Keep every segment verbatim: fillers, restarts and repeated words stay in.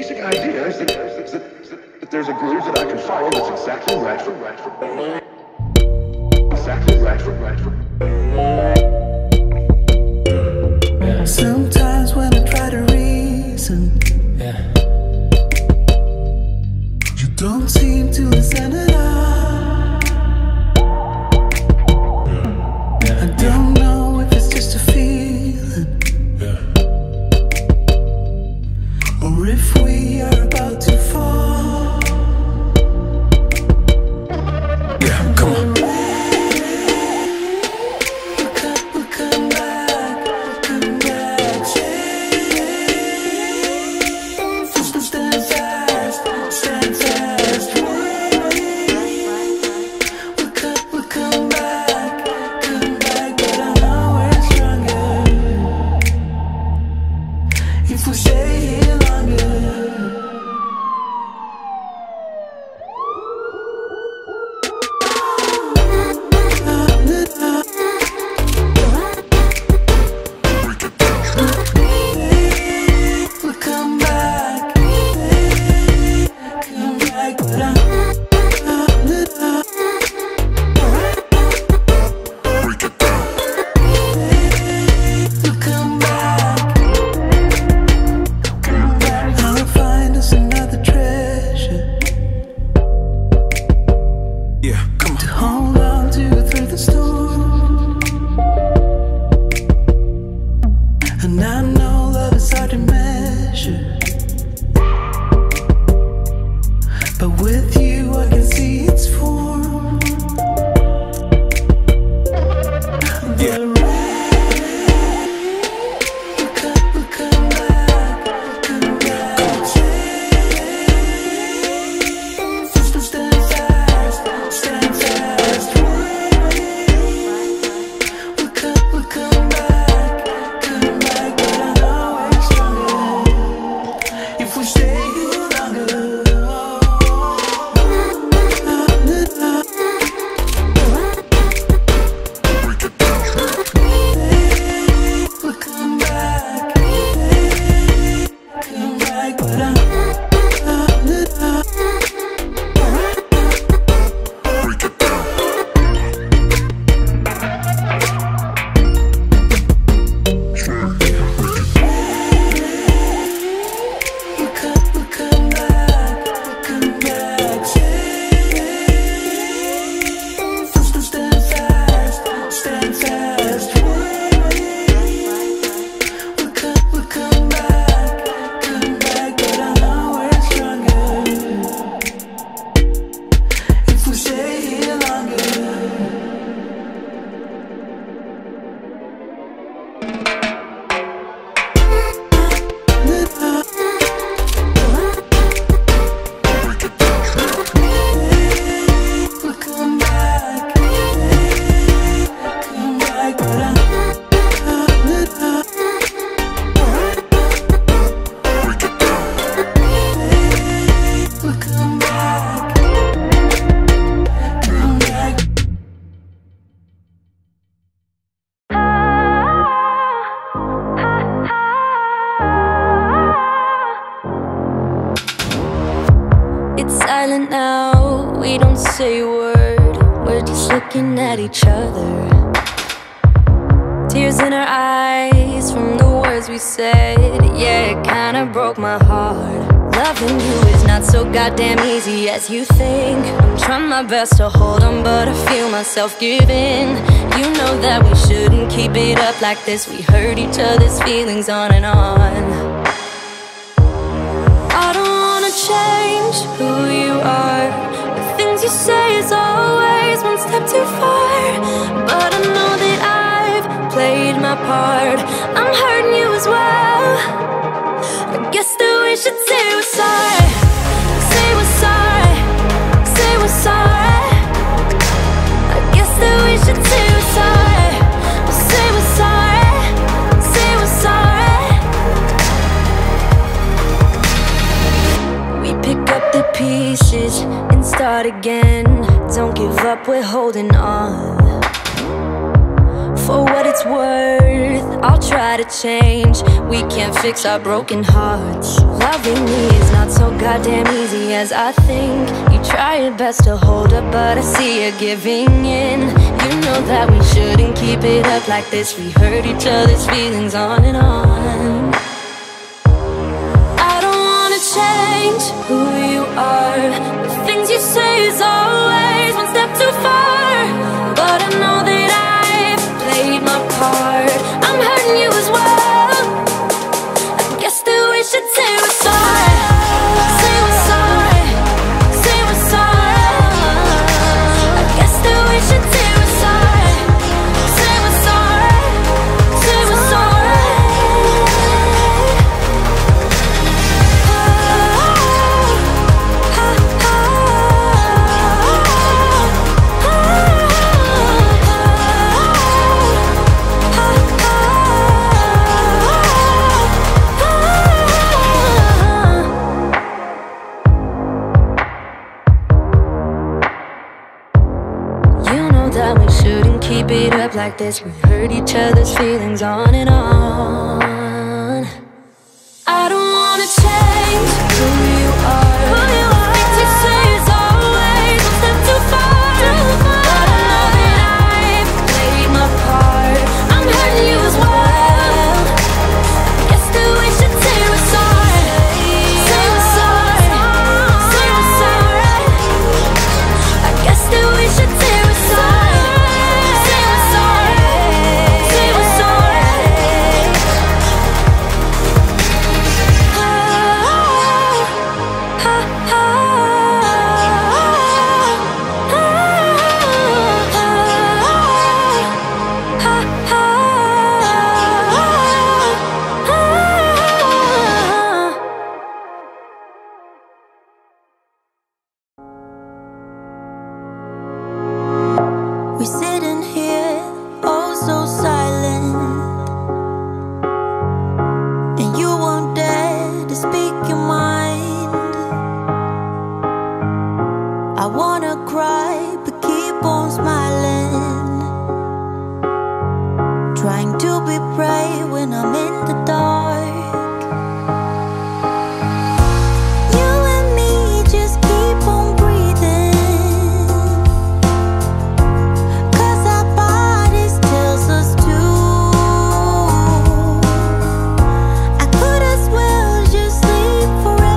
basic idea is that, is that, is that, that there's a groove that I can follow that's exactly right for right for exactly right for right for. Yeah. Sometimes when I try to reason, yeah, you don't seem to listen at all. Yeah. Yeah. I don't know if it's just a feeling, yeah, or if we are about to fall. Yeah, come on. Each other, tears in our eyes from the words we said. Yeah, it kinda broke my heart. Loving you is not so goddamn easy as you think. I'm trying my best to hold on, but I feel myself giving. You know that we shouldn't keep it up like this. We hurt each other's feelings on and on. I don't wanna change who you are. The things you say is always one step too far, but I know that I've played my part. I'm hurting you as well. I guess that we should say we're sorry. Say we're sorry. Say we're sorry. I guess that we should say we're sorry. Say we're sorry. Say we're sorry. We pick up the pieces and start again. Don't give up, we're holding on. For what it's worth, I'll try to change. We can't fix our broken hearts. Loving me is not goddamn easy as I think. You try your best to hold up, but I see you giving in. You know that we shouldn't keep it up like this. We hurt each other's feelings on and on. I don't wanna change who you are. The things you say is always one step too far. But I know that I've played my part. I'm hurting you as well. I guess that we should say we're sorry. Say we're sorry. Say we're sorry. I guess that we should say we're sorry. Say we're sorry. Say we're sorry. That we shouldn't keep it up like this. We hurt each other's feelings on and on. I don't wanna change who you are. Who you are. The things you say is always one step too far. Too far. But I know that I've played my part. I'm hurting you as well. I guess that we should say we're sorry. Say we're sorry. Say we're sorry. I guess that we should say we're sorry. We're sitting here, oh so silent, and you won't dare to speak your mind. I wanna cry, but keep on smiling, trying to be brave when I'm in the dark. You and me just keep on breathing. Forever.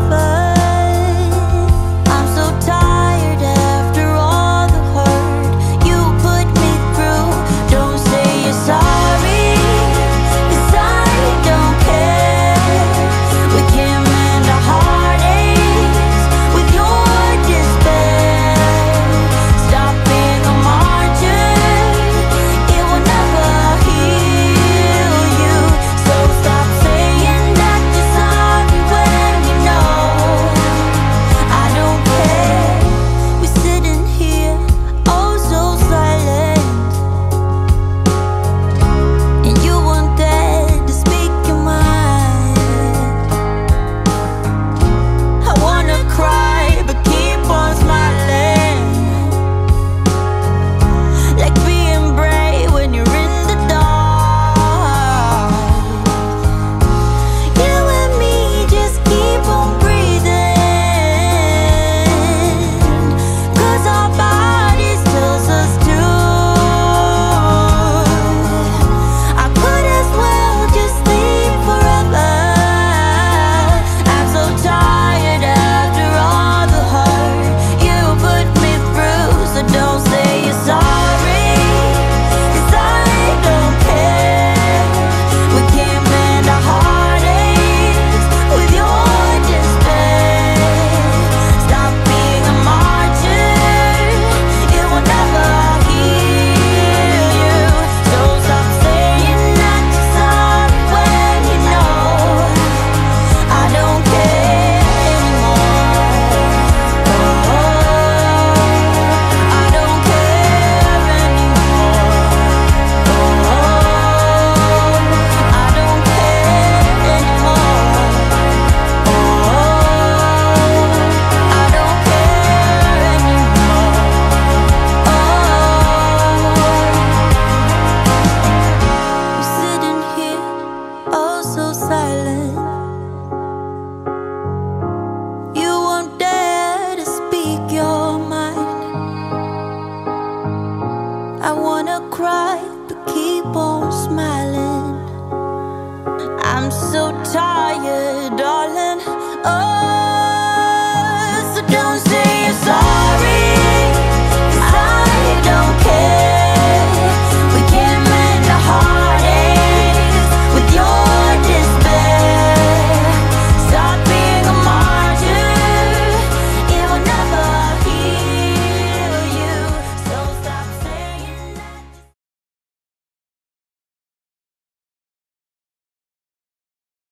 I'm so tired.